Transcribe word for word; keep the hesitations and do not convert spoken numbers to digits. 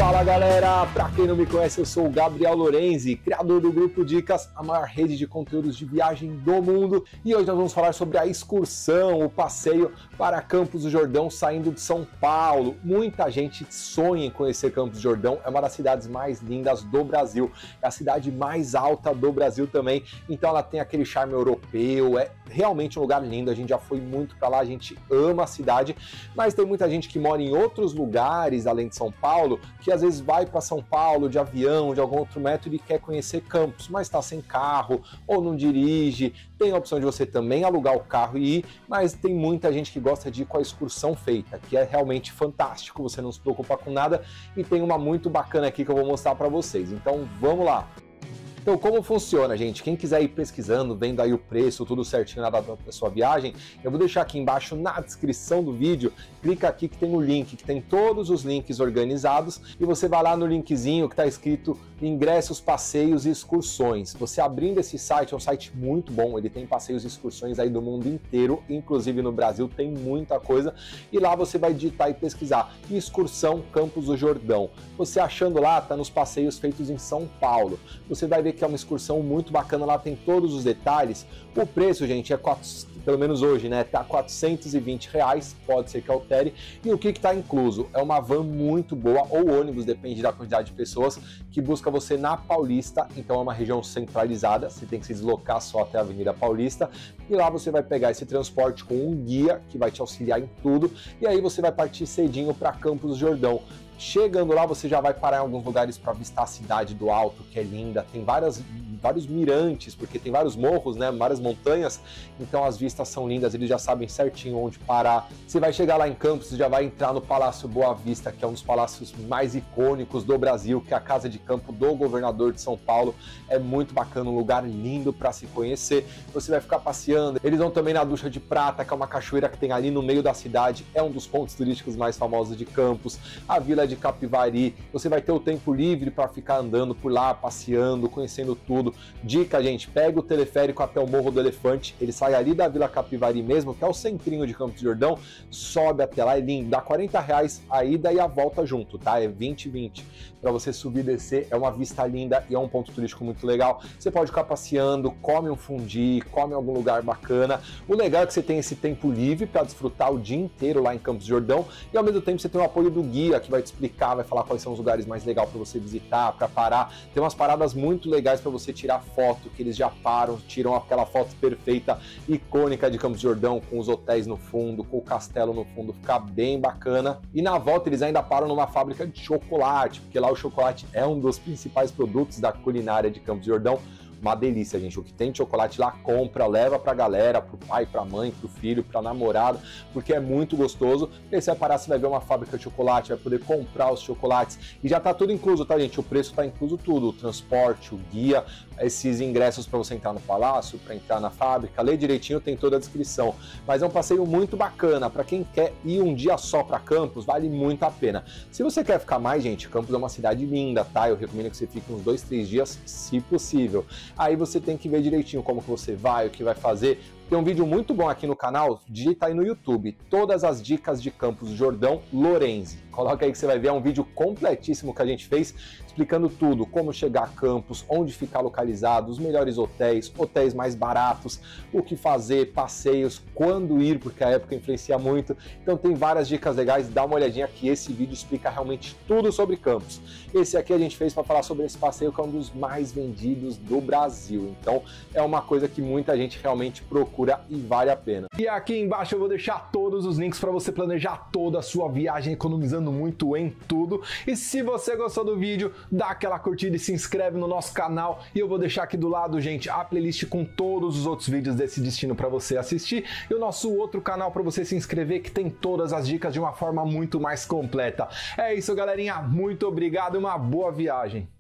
Fala galera, pra quem não me conhece, eu sou o Gabriel Lorenzi, criador do Grupo Dicas, a maior rede de conteúdos de viagem do mundo, e hoje nós vamos falar sobre a excursão, o passeio para Campos do Jordão saindo de São Paulo. Muita gente sonha em conhecer Campos do Jordão, é uma das cidades mais lindas do Brasil, é a cidade mais alta do Brasil também, então ela tem aquele charme europeu, é realmente um lugar lindo, a gente já foi muito para lá, a gente ama a cidade, mas tem muita gente que mora em outros lugares além de São Paulo, que às vezes vai para São Paulo de avião, de algum outro método e quer conhecer Campos, mas está sem carro ou não dirige. Tem a opção de você também alugar o carro e ir, mas tem muita gente que gosta de ir com a excursão feita, que é realmente fantástico, você não se preocupa com nada, e tem uma muito bacana aqui que eu vou mostrar para vocês. Então vamos lá! Então, como funciona, gente? Quem quiser ir pesquisando, vendo aí o preço, tudo certinho na data da sua viagem, eu vou deixar aqui embaixo na descrição do vídeo, clica aqui que tem o link, que tem todos os links organizados, e você vai lá no linkzinho que está escrito ingressos, passeios e excursões. Você abrindo esse site, é um site muito bom, ele tem passeios e excursões aí do mundo inteiro, inclusive no Brasil tem muita coisa, e lá você vai digitar e pesquisar excursão Campos do Jordão. Você achando lá, tá nos passeios feitos em São Paulo. Você vai ver que é uma excursão muito bacana, lá tem todos os detalhes. O preço, gente, é quatro, pelo menos hoje, né? Tá quatrocentos e vinte reais, pode ser que altere. E o que que tá incluso? É uma van muito boa, ou ônibus, depende da quantidade de pessoas, que busca você na Paulista, então é uma região centralizada, você tem que se deslocar só até a Avenida Paulista, e lá você vai pegar esse transporte com um guia, que vai te auxiliar em tudo, e aí você vai partir cedinho para Campos do Jordão. Chegando lá, você já vai parar em alguns lugares para avistar a cidade do alto, que é linda, tem várias, vários mirantes, porque tem vários morros, né, várias montanhas, então as vistas são lindas, eles já sabem certinho onde parar. Você vai chegar lá em Campos, você já vai entrar no Palácio Boa Vista, que é um dos palácios mais icônicos do Brasil, que é a casa de campo do governador de São Paulo, é muito bacana, um lugar lindo para se conhecer. Você vai ficar passeando, eles vão também na Ducha de Prata, que é uma cachoeira que tem ali no meio da cidade, é um dos pontos turísticos mais famosos de Campos, a Vila de Capivari, você vai ter o tempo livre para ficar andando por lá, passeando, conhecendo tudo. Dica, gente, pega o teleférico até o Morro do Elefante, ele sai ali da Vila Capivari mesmo, que é o centrinho de Campos do Jordão, sobe até lá, é lindo, dá quarenta reais a ida e a volta junto, tá? É vinte e vinte. Para você subir e descer, é uma vista linda e é um ponto turístico muito legal. Você pode ficar passeando, come um fundi, come em algum lugar bacana. O legal é que você tem esse tempo livre para desfrutar o dia inteiro lá em Campos do Jordão e ao mesmo tempo você tem o apoio do guia que vai te explicar, vai falar quais são os lugares mais legais para você visitar, para parar. Tem umas paradas muito legais para você tirar foto, que eles já param, tiram aquela foto perfeita, icônica de Campos do Jordão, com os hotéis no fundo, com o castelo no fundo, fica bem bacana. E na volta eles ainda param numa fábrica de chocolate, porque lá o chocolate é um dos principais produtos da culinária de Campos do Jordão. Uma delícia, gente. O que tem de chocolate lá, compra, leva pra galera, pro pai, pra mãe, pro filho, pra namorada, porque é muito gostoso. E aí você vai parar, você vai ver uma fábrica de chocolate, vai poder comprar os chocolates. E já tá tudo incluso, tá, gente? O preço tá incluso tudo, o transporte, o guia, esses ingressos para você entrar no palácio, para entrar na fábrica, lê direitinho, tem toda a descrição. Mas é um passeio muito bacana, para quem quer ir um dia só para Campos, vale muito a pena. Se você quer ficar mais, gente, Campos é uma cidade linda, tá? Eu recomendo que você fique uns dois, três dias, se possível. Aí você tem que ver direitinho como que você vai, o que vai fazer. Tem um vídeo muito bom aqui no canal, digita aí no YouTube, todas as dicas de Campos do Jordão Lorenzi. Coloca aí que você vai ver, é um vídeo completíssimo que a gente fez, explicando tudo, como chegar a Campos, onde ficar localizado, os melhores hotéis, hotéis mais baratos, o que fazer, passeios, quando ir, porque a época influencia muito. Então tem várias dicas legais, dá uma olhadinha que esse vídeo explica realmente tudo sobre Campos. Esse aqui a gente fez para falar sobre esse passeio que é um dos mais vendidos do Brasil. Então é uma coisa que muita gente realmente procura e vale a pena. E aqui embaixo eu vou deixar todos os links para você planejar toda a sua viagem, economizando muito em tudo. E se você gostou do vídeo, dá aquela curtida e se inscreve no nosso canal. E eu vou deixar aqui do lado, gente, a playlist com todos os outros vídeos desse destino para você assistir. E o nosso outro canal para você se inscrever, que tem todas as dicas de uma forma muito mais completa. É isso, galerinha. Muito obrigado e uma boa viagem.